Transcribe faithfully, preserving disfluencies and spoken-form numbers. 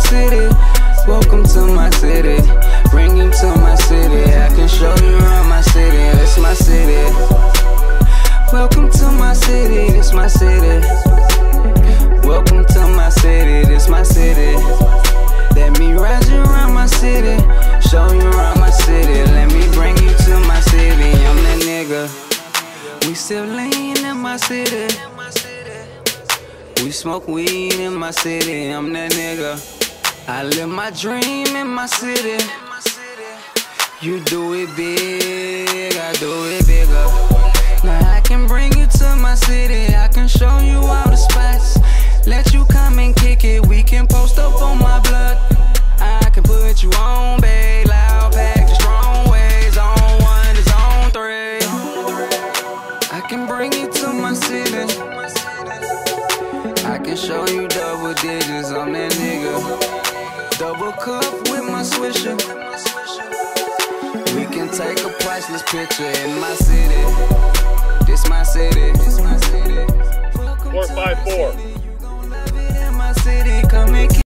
city. Welcome to my city. Bring you to my city. I can show you around my city. It's my city. Welcome to my city. It's my city. Welcome to my city. This my city. Let me ride you around my city. Show you around my city. Let me bring you to my city. I'm that nigga. We still lean in my city. We smoke weed in my city. I'm that nigga. I live my dream in my city. You do it big, I do it bigger. Now I can bring you to my city. I can show you all the spots. Let you come and kick it. We can post up on my blood. I can put you on, babe. Loud pack, the strong ways. On one is on three. I can bring you to my city. I can show you double digits. I'm that nigga. Double cup with my swisher. We can take a priceless picture in my city. This my city. This my city. four five four. You gon' love it in my city. Come and